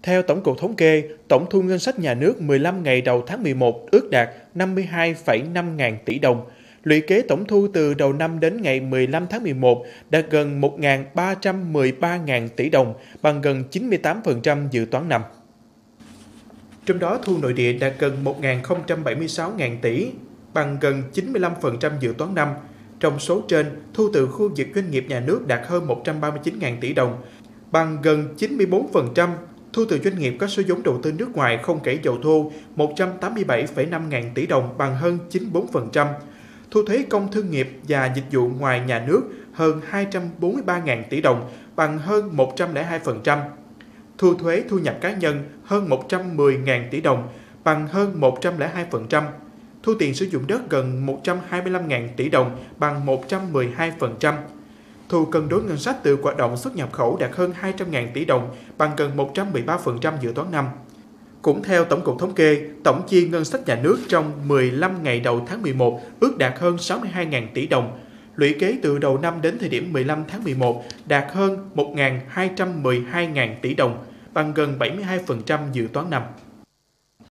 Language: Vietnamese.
Theo Tổng cục Thống kê, tổng thu ngân sách nhà nước 15 ngày đầu tháng 11 ước đạt 52,5 ngàn tỷ đồng. Lũy kế tổng thu từ đầu năm đến ngày 15 tháng 11 đạt gần 1.313 ngàn tỷ đồng, bằng gần 98% dự toán năm. Trong đó, thu nội địa đạt gần 1.076 ngàn tỷ, bằng gần 95% dự toán năm. Trong số trên, thu từ khu vực doanh nghiệp nhà nước đạt hơn 139 ngàn tỷ đồng, bằng gần 94%. Thu từ doanh nghiệp có số vốn đầu tư nước ngoài không kể dầu thô 187,5 ngàn tỷ đồng, bằng hơn 94%. Thu thuế công thương nghiệp và dịch vụ ngoài nhà nước hơn 243 ngàn tỷ đồng, bằng hơn 102%. Thu thuế thu nhập cá nhân hơn 110 ngàn tỷ đồng, bằng hơn 102%. Thu tiền sử dụng đất gần 125 ngàn tỷ đồng, bằng 112%. Thu cân đối ngân sách từ hoạt động xuất nhập khẩu đạt hơn 200 ngàn tỷ đồng, bằng gần 113% dự toán năm. Cũng theo Tổng cục Thống kê, tổng chi ngân sách nhà nước trong 15 ngày đầu tháng 11 ước đạt hơn 62 ngàn tỷ đồng. Lũy kế từ đầu năm đến thời điểm 15 tháng 11 đạt hơn 1.212 ngàn tỷ đồng, bằng gần 72% dự toán năm.